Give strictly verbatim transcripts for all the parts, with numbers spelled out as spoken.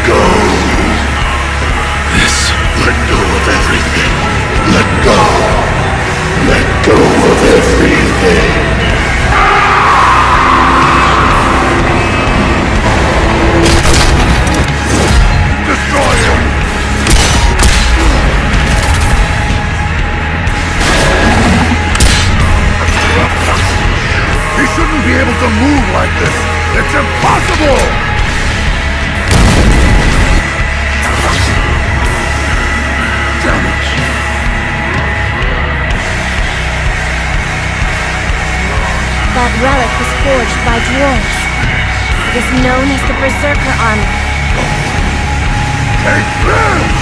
go. This. Let go of everything. Let go. Let go of everything. Destroy him! He shouldn't be able to move like this! It's impossible! Damage. That relic was forged by dwarves. It is known as the Berserker Armor. Take this!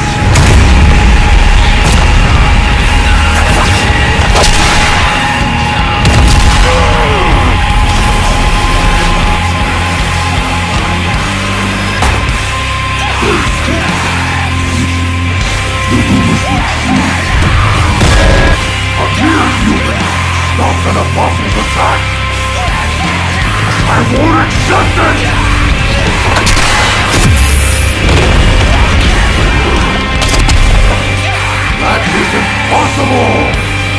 Stop an apostle's attack! I won't accept it! That is impossible!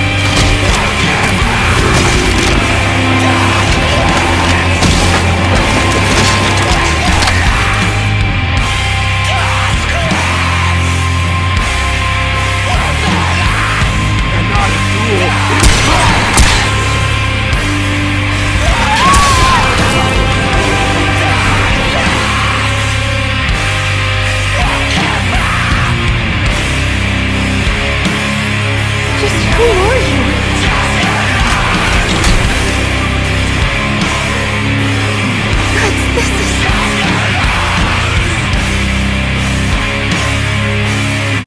You're not a fool! Who are you?